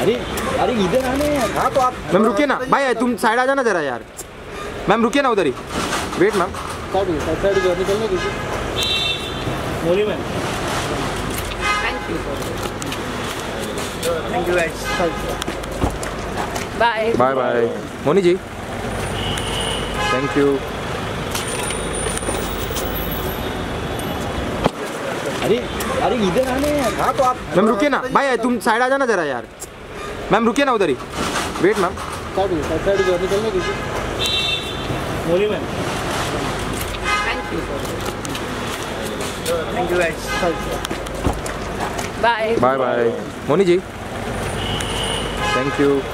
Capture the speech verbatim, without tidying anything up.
अरे अरे इधर आने यार। हाँ तो आप मैम रुकिए ना भाई, तुम साइड आ जाना जरा यार। मैम रुकिए ना उधर ही, wait ma'am. Side side side निकलने दीजिए। Moni ma'am thank you thank you guys. Bye bye bye Moni ji, thank you. अरे अरे इधर आने यार। हाँ तो आप मैम रुकिए ना भाई, तुम साइड आ जाना जरा यार। मैम रुकिए ना उधर ही, wait ma'am. Side side side निकलने दीजिए। Moni ma'am thank you thank you guys. Bye bye bye Moni ji, thank you.